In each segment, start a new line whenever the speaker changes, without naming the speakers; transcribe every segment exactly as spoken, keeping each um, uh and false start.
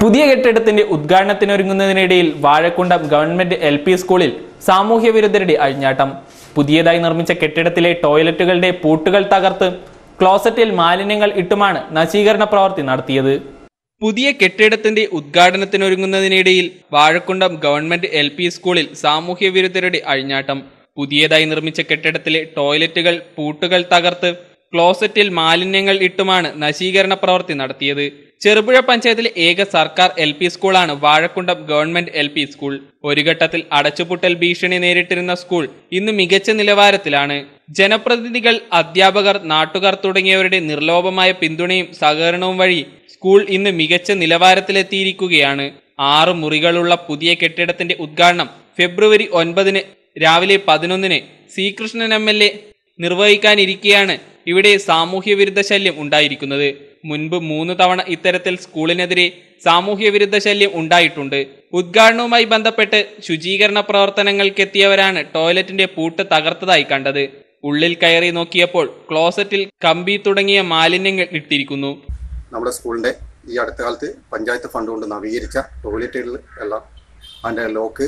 പുതിയ കെട്ടിടത്തിന്റെ ഉദ്ഘാടനത്തിനൊരുങ്ങുന്നതിനിടയിൽ വാഴക്കുണ്ടം ഗവൺമെന്റ് എൽ പി സ്കൂളിൽ സാമൂഹ്യ വിരുദ്ധരുടെ അഴിഞ്ഞാട്ടം. പുതിയതായി നിർമ്മിച്ച കെട്ടിടത്തിലെ ടോയ്ലറ്റുകളുടെ പൂട്ടുകൾ തകർത്ത് ക്ലോസറ്റിൽ മാലിന്യങ്ങൾ ഇട്ടുമാണ് നശീകരണ പ്രവൃത്തി നടത്തിയത്. പുതിയ കെട്ടിടത്തിന്റെ ഉദ്ഘാടനത്തിനൊരുങ്ങുന്നതിനിടയിൽ വാഴക്കുണ്ടം ഗവൺമെന്റ് എൽ പി സ്കൂളിൽ സാമൂഹ്യ വിരുദ്ധരുടെ അഴിഞ്ഞാട്ടം. പുതിയതായി നിർമ്മിച്ച കെട്ടിടത്തിലെ ടോയ്ലറ്റുകൾ പൂട്ടുകൾ തകർത്ത് ക്ലോസറ്റിൽ മാലിന്യങ്ങൾ ഇട്ടുമാണ് നശീകരണ പ്രവൃത്തി നടത്തിയത്. ചെറുപുഴ പഞ്ചായത്തിലെ ഏക സർക്കാർ എൽ പി സ്കൂളാണ് Vazhakkundam government L P school. ഒരു ഘട്ടത്തിൽ അടച്ചുപൂട്ടൽ ഭീഷണി നേരിട്ടിരുന്ന സ്കൂൾ ഇന്ന് മികച്ച നിലവാരത്തിലാണ്. ജനപ്രതിനിധികൾ, അധ്യാപകർ, നാട്ടുകാർ തുടങ്ങിയവരുടെ നിർലോഭമായ പിന്തുണയും സഹകരണവും വഴി സ്കൂൾ ഇന്ന് മികച്ച നിലവാരത്തിലെത്തിയിരിക്കുകയാണ്. ആറ് മുറികളുള്ള പുതിയ കെട്ടിടത്തിന്റെ ഉദ്ഘാടനം ഫെബ്രുവരി ഒൻപതിന് രാവിലെ പതിനൊന്നിന് C Krishnan M L A നിർവഹിക്കാനിരിക്കെയാണ് ഇവിടെ സാമൂഹ്യ വിരുദ്ധ ശല്യം ഉണ്ടായിരിക്കുന്നത്. മുൻപ് മൂന്ന് തവണ ഇത്തരത്തിൽ സ്കൂളിനെതിരെ സാമൂഹ്യ വിരുദ്ധ ശല്യം ഉണ്ടായിട്ടുണ്ട്. ഉദ്ഘാടനവുമായി ബന്ധപ്പെട്ട് ശുചീകരണ പ്രവർത്തനങ്ങൾക്കെത്തിയവരാണ് ടോയ്ലറ്റിന്റെ പൂട്ട് തകർത്തതായി കണ്ടത്. ഉള്ളിൽ കയറി നോക്കിയപ്പോൾ ക്ലോസറ്റിൽ കമ്പി തുടങ്ങിയ മാലിന്യങ്ങൾ ഇട്ടിരിക്കുന്നു.
നമ്മുടെ സ്കൂളിന്റെ ഈ അടുത്ത കാലത്ത് പഞ്ചായത്ത് ഫണ്ട് കൊണ്ട് നവീകരിച്ച ടോയ്ലറ്റുകളിൽ എല്ലാം അതിൻ്റെ ലോക്ക്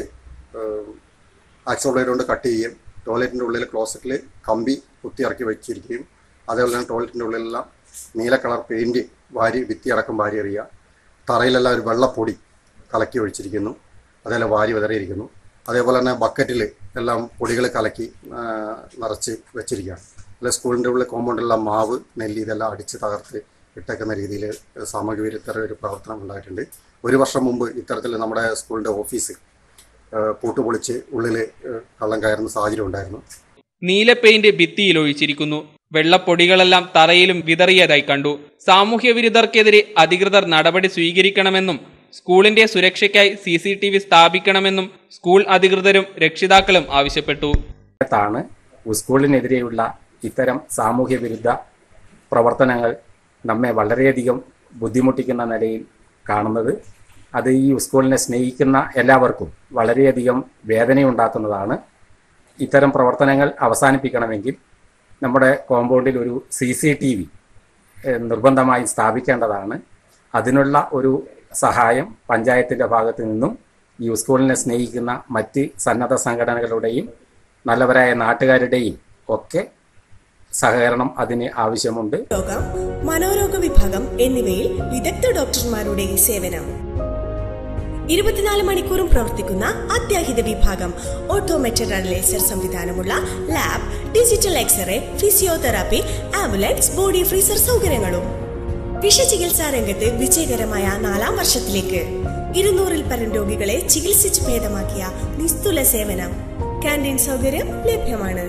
ആക്സോ ബ്ലേഡ് കൊണ്ട് കട്ട് ചെയ്യുകയും ടോയ്ലറ്റിൻ്റെ ഉള്ളിൽ ക്ലോസറ്റിൽ കമ്പി കുത്തിയിറക്കി വെച്ചിരിക്കുകയും അതേപോലെ തന്നെ ടോയ്ലറ്റിൻ്റെ ഉള്ളിലെല്ലാം നീല കളർ പെയിൻറ് വാരി ഭിത്തി അടക്കം വാരി എറിയുക, തറയിലെല്ലാം ഒരു വെള്ളപ്പൊടി കലക്കി ഒഴിച്ചിരിക്കുന്നു, അതേപോലെ വാരി വിതറിയിരിക്കുന്നു. അതേപോലെ തന്നെ ബക്കറ്റിൽ എല്ലാം പൊടികൾ കലക്കി നിറച്ച് വെച്ചിരിക്കുകയാണ്. അല്ലെ സ്കൂളിൻ്റെ ഉള്ളിൽ കോമ്പൗണ്ടിലെല്ലാം മാവ്, നെല്ലി ഇതെല്ലാം അടിച്ച് തകർത്ത് ഇട്ടേക്കുന്ന രീതിയിൽ സാമൂഹ്യ വിരുദ്ധ ഒരു പ്രവർത്തനം ഉണ്ടായിട്ടുണ്ട്. ഒരു വർഷം മുമ്പ് ഇത്തരത്തിൽ നമ്മുടെ സ്കൂളിൻ്റെ ഓഫീസ് പൂട്ടുപൊളിച്ച് ഉള്ളിൽ കള്ളം കയറുന്ന സാഹചര്യം ഉണ്ടായിരുന്നു.
നീല പെയിന്റ് ഭിത്തിയിൽ ഒഴിച്ചിരിക്കുന്നു. വെള്ളപ്പൊടികളെല്ലാം തറയിലും വിതറിയതായി കണ്ടു. സാമൂഹ്യ വിരുദ്ധർക്കെതിരെ അധികൃതർ നടപടി സ്വീകരിക്കണമെന്നും സ്കൂളിന്റെ സുരക്ഷയ്ക്കായി സി സി ടി വി സ്ഥാപിക്കണമെന്നും സ്കൂൾ അധികൃതരും രക്ഷിതാക്കളും ആവശ്യപ്പെട്ടു.
സ്കൂളിനെതിരെയുള്ള ഇത്തരം സാമൂഹ്യ വിരുദ്ധ പ്രവർത്തനങ്ങൾ നമ്മെ വളരെയധികം ബുദ്ധിമുട്ടിക്കുന്ന നിലയിൽ കാണുന്നത്, അത് ഈ സ്കൂളിനെ സ്നേഹിക്കുന്ന എല്ലാവർക്കും വളരെയധികം വേദനയുണ്ടാക്കുന്നതാണ്. ഇത്തരം പ്രവർത്തനങ്ങൾ അവസാനിപ്പിക്കണമെങ്കിൽ നമ്മുടെ കോമ്പൗണ്ടിൽ ഒരു സി സി ടി വി നിർബന്ധമായി സ്ഥാപിക്കേണ്ടതാണ്. അതിനുള്ള ഒരു സഹായം പഞ്ചായത്തിൻ്റെ ഭാഗത്തു നിന്നും ഈ സ്കൂളിനെ സ്നേഹിക്കുന്ന മറ്റ് സന്നദ്ധ സംഘടനകളുടെയും നല്ലവരായ നാട്ടുകാരുടെയും ഒക്കെ സഹകരണം അതിന് ആവശ്യമുണ്ട്.
രോഗം, മനോരോഗ വിഭാഗം എന്നിവയിൽ വിദഗ്ധ ഡോക്ടർമാരുടെ സേവനം. ഇരുപത്തിനാല് മണിക്കൂറും പ്രവർത്തിക്കുന്ന അത്യാഹിത വിഭാഗം, ഓട്ടോമേറ്റഡ് ലേസർ സംവിധാനമുള്ള lab, digital x ray, physiotherapy, ambulance, body freezer സൗകര്യങ്ങളും. വിഷചികിത്സാ രംഗത്ത് വിജയകരമായ നാലാം വർഷത്തിലേക്ക് ഇരുന്നൂറിൽ പരം രോഗികളെ ചികിത്സിച്ച് ഭേദമാക്കിയ നിസ്തുല സേവനം. കാന്റീൻ സൗകര്യം ലഭ്യമാണ്.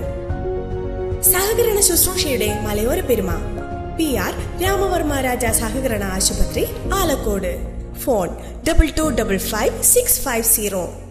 സഹകരണ ശുശ്രൂഷയുടെ മലയോര പെരുമ. പി ആർ രാമവർമ്മ രാജ സഹകരണ ആശുപത്രി, Alakode. Phone double two double five six five zero.